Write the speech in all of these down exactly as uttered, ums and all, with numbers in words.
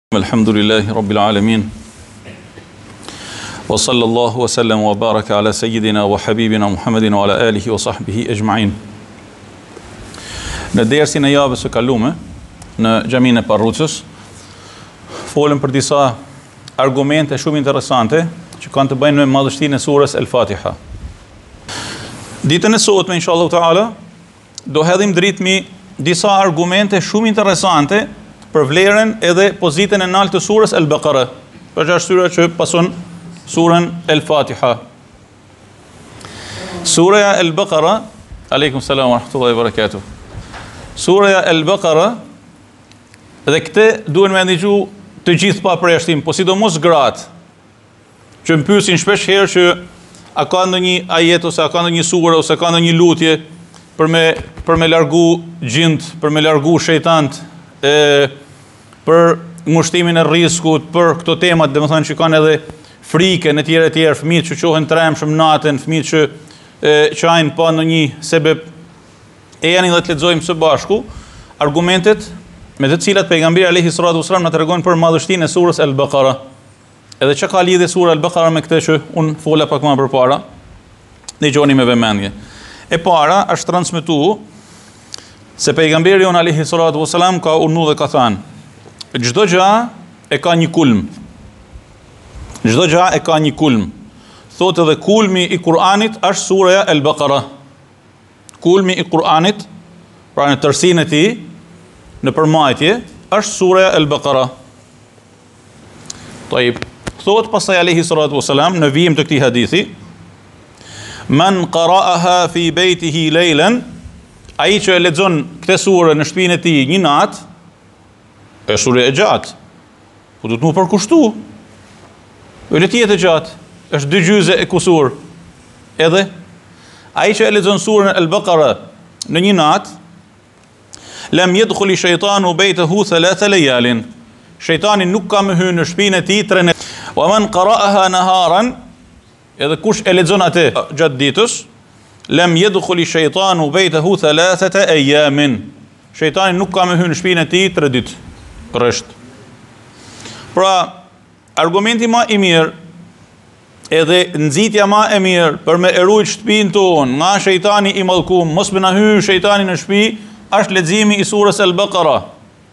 الحمد لله رب العالمين وصلى الله وسلم وبارك على سيدنا وحبيبنا محمد وعلى آله وصحبه أجمعين. Në dersin e javës së kalume në xhamin e Parrucës folëm për disa argumente shumë interesante që kanë të bëjnë me madhështinë e surës El-Fatiha. Ditën e sotme inshallah taala do hedhim dritmi disa argumente shumë interesante për vlerën edhe pozitën e lartë të surës El-Baqara, për arsye që pason surën El-Fatiha. Sura El-Baqara, aleikum salam wa rahmatullahi wa barakatuh. Sura El-Baqara, dhe këtë duhen me ndihju të gjithë pa përjashtim, po sidomos gratë, që më pyesin shpesh herë që a ka ndonjë ajet ose a ka ndonjë sure ose ka ndonjë lutje për me për me largu gjint, për me largu shejtant, e për ngushtimin e rrezikut, për këto temat, domethënë që kanë edhe frikën e tjera e tjera, fëmijët që qohen tremshëm natën, fëmijët që e çajin pa ndonjë sebeb, e janë dhe të lexojmë së bashku argumentet me të cilat pejgamberi alayhi salatu wasallam na tregon për madhështinë e surës El-Baqara. Edhe çka ka lidhje sura El-Baqara me këtë që un fola pak më përpara. Dëgjoni me vëmendje. E para është transmetuar se pejgamberi on alayhi salatu wasalam ka urdhëruar dhe ka thënë: çdo gjë e ka një kulm. Çdo gjë e ka një kulm. Thotë edhe kulmi i Kur'anit është sura El-Baqara. Kulmi i Kur'anit, pra në tërsinë e tij, në përmbajtje, është sura El-Baqara. Taib. Thotë pastaj alayhi salatu wasalam në vijim të këtij hadithi: "Man qara'aha fi baytihi laylan", ai që e lexon këtë sure në shtëpinë e tij një natë, është sure e gjatë, po do të më përkushtu. Edhe tjetë e gjatë, është dy gjyze e kusur. Edhe ai që e lexon surën El-Baqara në një natë, lam yadkhuli shaytanu baytahu thalatha layalin. Shejtani nuk ka më hyrë në shtëpinë e tij tre natë. Wa man qara'aha naharan, edhe kush e lexon atë gjatë ditës, lam yadkhuli shaytanu baytahu thalathata ayamin. Shejtani nuk ka më hyrë në shtëpinë e tij tre ditë. Rresht. Pra, argumenti më i mirë edhe nxitja më e mirë për me erujt shtëpinë tonë nga shejtani i mallkum, mos më na hyj shejtani në shtëpi, është leximi i surës El-Baqara.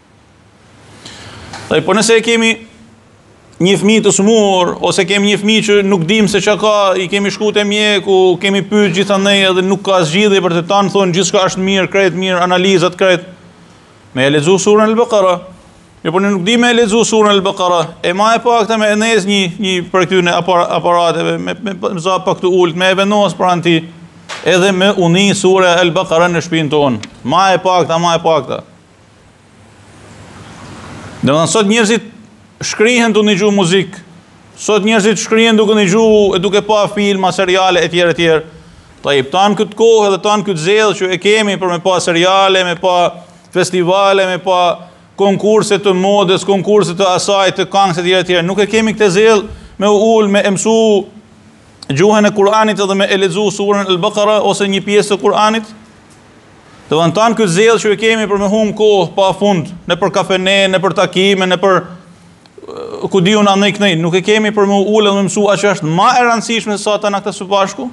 Dhe po nëse kemi një fëmijë të smur, ose kemi një fëmijë që nuk dim se çka ka, i kemi shku te mjeku, kemi pyet gjithandej edhe nuk ka zgjidhje për të tanë, thonë gjithçka është mirë, krejt mirë, analizat krejt. Me e lexu surën El-Baqara. Jo, po ne nuk di me e lexu surën El-Baqara. E ma e pakta me enes një një për këtyne aparateve, me me, me za pak të ulët, me e vendos pranë ti, edhe me uni sura El-Baqara në shtëpinë tonë. Ma e pakta, ma e pakta. Domethënë sot njerëzit shkrihen duke dëgjuar muzikë. Sot njerëzit shkrihen duke dëgjuar, duke pa filma, seriale e tjera e tjera. Taib tan këtë kohë dhe tan këtë zell që e kemi për me pa seriale, me pa festivale, me pa konkurse të modës, konkurse të asaj, të këngës e tjera e tjera. Nuk e kemi këtë zell me ul, me mësu gjuhën e Kur'anit edhe me e lexu surën El-Baqara ose një pjesë të Kur'anit. Dhe van tan këtë zell që e kemi për me hum kohë pa fund, në për kafene, në për takime, në për ku diun anë kënej, nuk e kemi për me ul dhe me mësu aq është më e rëndësishme se sa ta na këtë së bashku.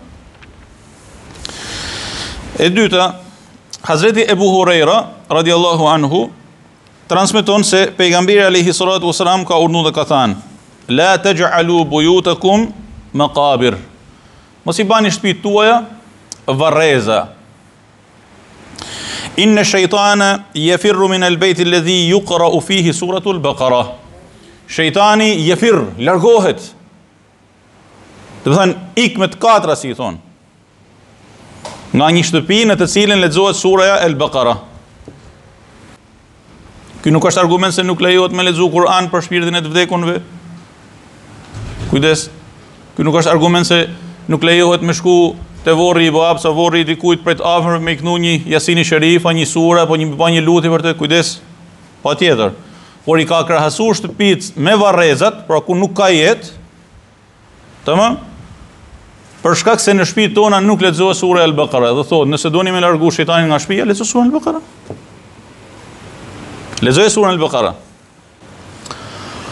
E dyta, Hazreti Ebu Huraira radiallahu anhu transmeton se pejgamberi alayhi salatu wasalam ka urdhëruar dhe ka thënë: "La taj'alu buyutakum maqabir." Mos i bani shtëpitë tuaja varreza. Inna shaytana yafirru min al-bayt alladhi yuqra'u fihi suratu al-Baqara. Shejtani yafir, largohet. Do të thënë ik me të katra, si i thon, nga një shtëpi në të cilën lexohet sura El-Baqara. Ky nuk është argument se nuk lejohet me lexu Kur'an për shpirtin e të vdekunve. Kujdes. Ky nuk është argument se nuk lejohet me shku te vorri i bab, sa vorri i dikujt prej të afër me iknu një Jasini Sherifa, një sura apo një pa një lutje për të. Kujdes. Patjetër. Por i ka krahasuar shtëpitë me varrezat, pra ku nuk ka jetë. Tamam? Për shkak se në shtëpitë tona nuk lexohet sura El-Baqara, dhe thotë, nëse doni me largu shejtanin nga shtëpia, lexo surën El-Baqara. Lexoj surën El-Baqara.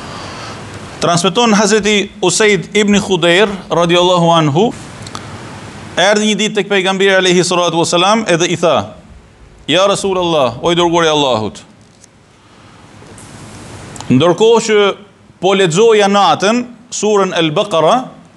Transmeton Hazreti Usaid ibn Khudair radiallahu anhu, erdhi një ditë tek pejgamberi alayhi salatu wasalam edhe i tha: Ja Rasulullah, o i dërguari i Allahut, ndërkohë që po lexoja natën surën Al-Baqara,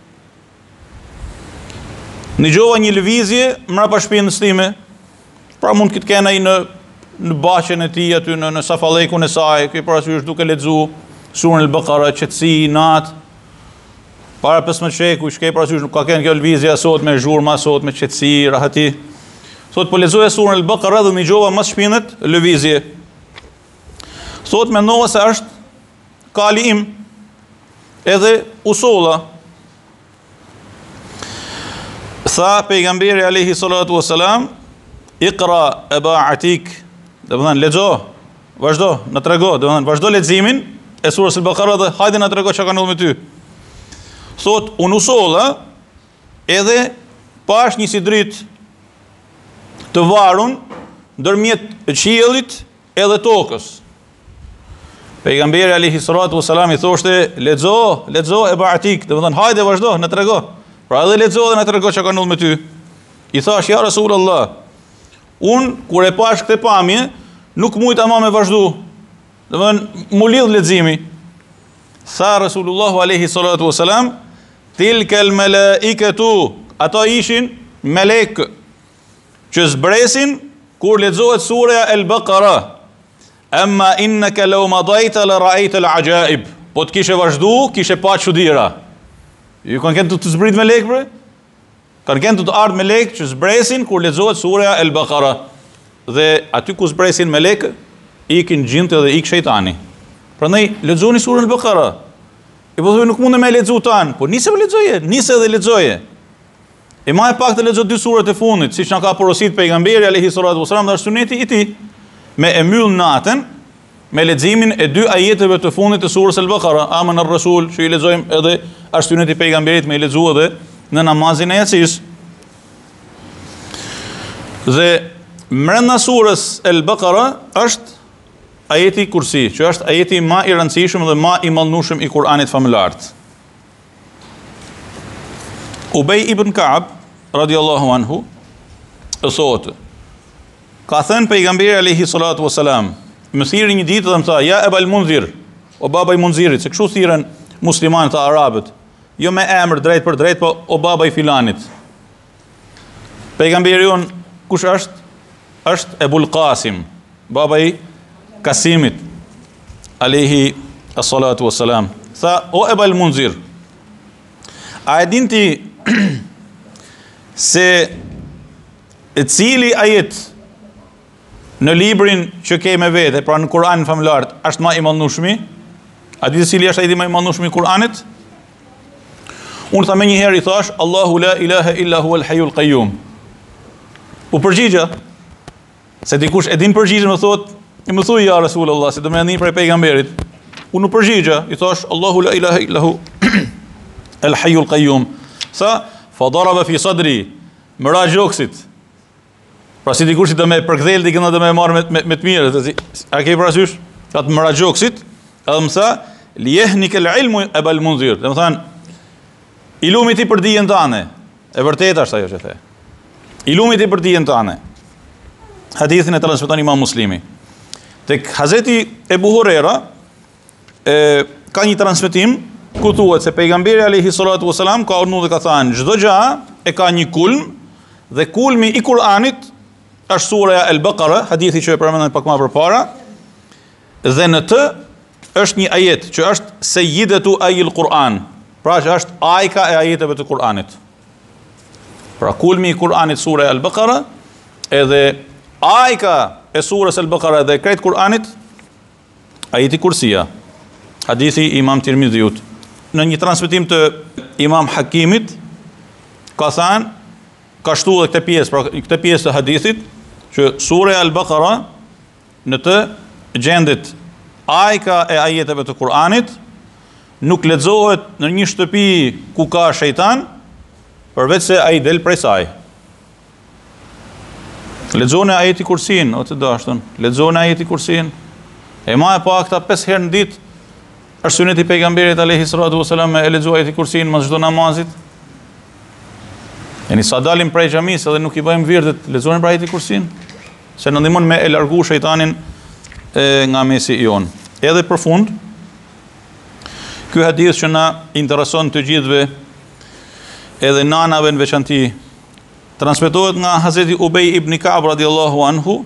nëgjova një lëvizje mbrapa shpinës time, pra mund këtë kena i në në baqen e tij aty në, në safallekun e saj, që parasysh duke lexuar surën Al-Baqara, qetësi natë, para pesëmbëdhjetë sheku, shkej parasysh nuk ka kënë kjo lëvizje sot me zhurma, sot me qetësi, rahati. Thot po lexoja surën Al-Baqara dhe nëgjova mas shpinët lëvizje. Thot mendova se është kali im, edhe usolla. Tha pejgamberi alayhi salatu wasalam: Iqra Aba Atik, do të thënë lexo, vazhdo, na trego, do të thënë vazhdo leximin e surës Al-Baqara dhe hajde na trego çka ka ndodhur me ty. Thot unë usolla edhe pash një sidrit të varun ndërmjet qiellit edhe tokës. Pejgamberi alayhi salatu wasalam i thoshte: lexo, lexo Aba Atik, do të thënë hajde vazhdo, na trego. Pra edhe lexo dhe na trego çka ka ndodhur me ty. I thash: Ja Rasulullah, unë kur e pash këtë pamje nuk mujta ma me vazhdu, do të thënë mu lidh leximi. Tha Rasulullahu alayhi salatu wasalam: Tilka al-malaikatu, ato ishin melek që zbresin kur lexohet sura Al-Baqara. Amma innaka law madayta la ra'ayta al-ajaib. Po të kishe vazhdu, kishe pa çuditëra. Ju kanë kënë të të zbrit me lek, bre? Kanë kënë të të ardhë me lek që zbresin kur lexohet sura Al-Baqara. Dhe aty ku zbresin me lek, ikin gjintë dhe ik shejtani. Prandaj lexoni surën Al-Baqara. E po thuaj nuk mundem me lexu tan, po nise me lexoje, nise dhe lexoje. E më e pak të lexo dy surat e fundit, siç na ka porosit pejgamberi alayhi salatu wasalam dhe suneti i tij, me e mbyll natën me leximin e dy ajeteve të fundit të surës Al-Baqara, Aman ar-Rasul, që i lexojmë edhe as suneti i pejgamberit me i lexu edhe në namazin e yatsis. Dhe brenda surës Al-Baqara është ajeti Kursi, që është ajeti ma i rëndësishëm dhe ma i mallnueshëm i Kur'anit famulart. Ubej ibn Ka'b radiallahu anhu e thotë: ka thënë pejgamberi alayhi salatu wasalam, më thirrë një ditë dhe më tha: Ja Ebal Munzir, o baba i Munzirit, se kështu thirren muslimanët e arabët, jo me emër drejt për drejt, po o baba i filanit. Pejgamberi jon kush është? Është Ebul Qasim, baba i Kasimit alayhi as-salatu wassalam. Tha: o Ebal Munzir, a e din ti se e cili ajet në librin që ke me vete, pra në Kur'anin famulart, është ma i mallnueshmi? A di se cili është ajeti ma i mallnueshmi i Kur'anit? Unë tha me një herë, i thash: Allahu la ilaha illa huwa al-hayyul qayyum. U përgjigja, se dikush e din përgjigjen, më thot, i më thuj ja Rasulullah, se do më ndin prej pejgamberit. Unë u përgjigja, i thash: Allahu la ilaha illa hu al-hayyul qayyum. Sa fa daraba fi sadri, më ra gjoksit. Pra si dikush që do më përkthel di që do më marr me me, me të mirë, a ke parasysh? Ka të më ra gjoksit, edhe më tha: li yahnika al-ilmu Abul Munzir. Do të thënë, i lumit i për dijen tane. E vërtetë është ajo që the. I lumit i për dijen tane. Hadithin e transmeton Imam Muslimi. Tek Hazreti Ebu Huraira e, ka një transmetim ku thuhet se pejgamberi alayhi salatu wasalam ka urdhëruar dhe ka thënë: çdo gjë e ka një kulm, dhe kulmi i Kur'anit është sura Al-Baqara, hadithi që e përmendëm pak më përpara, dhe në të është një ajet që është Sayyidatu ayil Qur'an, pra që është ajka e ajeteve të Kur'anit. Pra kulmi i Kur'anit sura Al-Baqara, edhe ajka e surës Al-Baqara dhe krejt Kur'anit ajeti Kursia, hadithi Imam Tirmidhiut. Në një transmetim të Imam Hakimit ka thënë, ka shtuar këtë pjesë, pra këtë pjesë të hadithit, që sura Al-Baqara në të gjendet ajka e ajeteve të Kur'anit, nuk lexohet në një shtëpi ku ka shejtan, përveç se ai del prej saj. Lexoni ajeti Kursin, o të dashtën, lexoni ajeti Kursin. E ma e pa këta pesë herë në ditë, Është suneti i pejgamberit alayhi salatu wasalam me e lexuar ajetin kursin mas çdo namazit? Yani sa dalim prej xhamisë edhe nuk i bëjmë virdet, lexojmë pra ajetin kursin, se na ndihmon me e largu shejtanin e, nga mesi i on. Edhe për fund, ky hadith që na intereson të gjithëve, edhe nanave në veçanti, transmetohet nga Hazreti Ubej ibn Ka'b radiallahu anhu,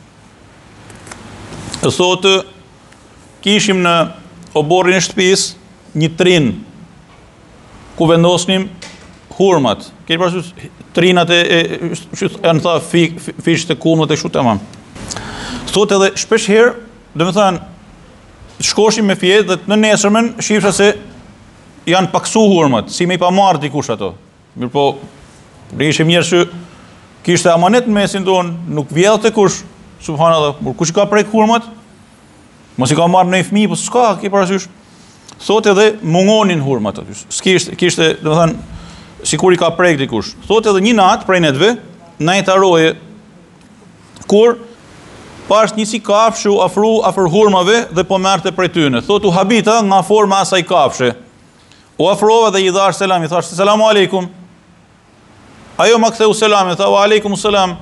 e thotë, kishim në oborrin e shtëpisë një trin ku vendosnim hurmat. Keni parasysh trinat e janë tha fish të kumët e kështu tamam. Thotë edhe shpesh herë, domethënë shkoshim me fjetë dhe në nesërmen shifsha se janë paksu hurmat, si me i pa marrë dikush ato. Mirë po, ne ishim njerëz që kishte amanet në mesin tonë, nuk vjedhte kush, subhanallahu, kush ka prek hurmat? Mos i ka marrë në fëmijë, po s'ka, ke parasysh. Thotë edhe mungonin hurmat aty. S'kishte, kishte, domethënë, sikur i ka prek dikush. Thotë edhe një natë prej netve, na i taroje kur pash një si kafshë u afru afër hurmave dhe po merrte prej tyne. Thotë u habita nga forma asaj kafshë. U afrova dhe i dhash selam, i thash selamu aleikum. Ajo ma ktheu selam, i tha wa aleikum selam.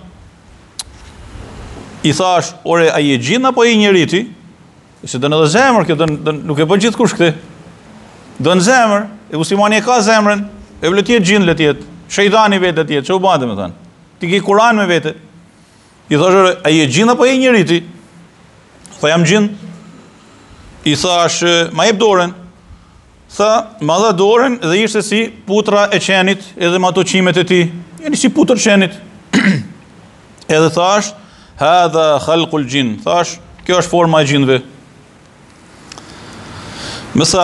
I thash, ore, a je gjin apo i njeriti? Se dënë edhe zemër, kjo dën, dën, nuk e bën gjithë kush këti. Dënë zemër, e muslimani e ka zemrën, e vë letjet gjinë letjet, shejtani vetë letjet, që u bate me thënë. Ti ki Kur'an me vete. I thash, a je gjinë apo e njeriti? Tha jam gjinë. I thash, ma jep dorën. Tha, ma dha dorën dhe ishte si putra e qenit edhe ma to qimet e ti. Jeni si putër qenit. Edhe thash, hadha khalqul gjin. Thash, kjo është forma e gjinëve. Mësa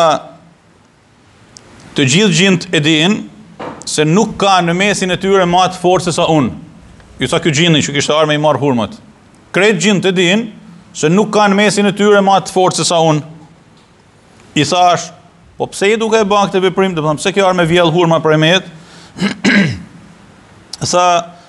të gjithë gjinët e din se nuk ka në mesin e tyre ma të fortë se sa unë. Ju tha kjo gjini që kishtë arme i marë hurmat. Kretë gjinët e din se nuk ka në mesin e tyre ma të fortë se sa unë. I thash, po pse i duke e bak të veprim, dhe pëtham, pse kjo arme vjell hurma për e met? Tha,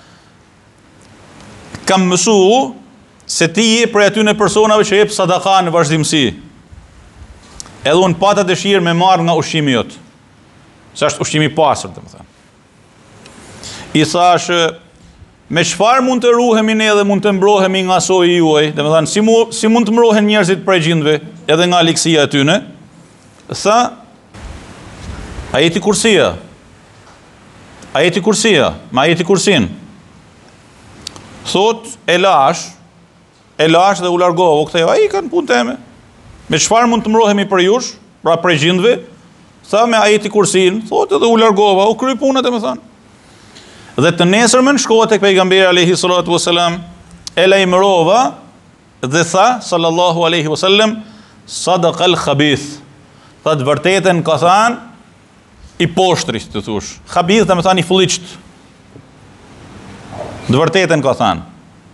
kam mësu se ti je për aty në personave që jep sadaka në vazhdimësi. Edhe unë pata dëshirë me marrë nga ushqimi jotë. Se është ushqimi pasër, të më thënë. I thash, me çfarë mund të ruhemi ne dhe mund të mbrohemi nga soji juaj, dhe më thënë, si, mu, si mund të mbrohen njerëzit prej gjindve, edhe nga likësia e tyne, tha, ajeti kursia, ajeti kursia, ma ajeti kursin, thot, e lash, e lash dhe u largohu, o këthej, a i kanë punë teme. Me çfarë mund të mbrohemi për jush, pra prej gjindve, tha me ajeti kursin, thot edhe u largova, u kry punët e me thanë. Dhe të nesërmen shkohet tek pejgamberi alayhi salatu wasalam, e lajmërova dhe tha, sallallahu alaihi wasallam, sadaqal khabith. Tha të vërtetën ka thanë i poshtrit, të thush. Khabith të me thanë i fulliqt. Të vërtetën ka thanë.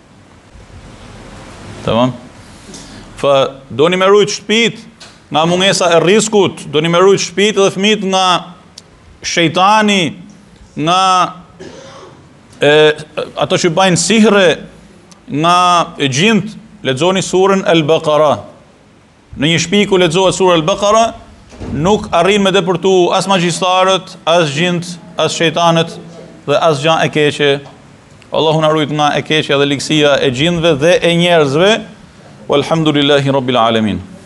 Tamam? Fa do një me rujt shtëpit nga mungesa e riskut, do një me rujt shtëpit dhe fëmit nga shejtani, nga e, ato që bajnë sihre, nga e gjint, lexoni surën Al-Baqara. Në një shtëpi ku lexohet sura Al-Baqara, nuk arrin me depërtu as magjistarët, as gjint, as shejtanët dhe as gjan e keqe. Allahu na rujt nga e keqja dhe likësia e gjindve dhe e njerëzve. Walhamdulillahi rabbil alamin.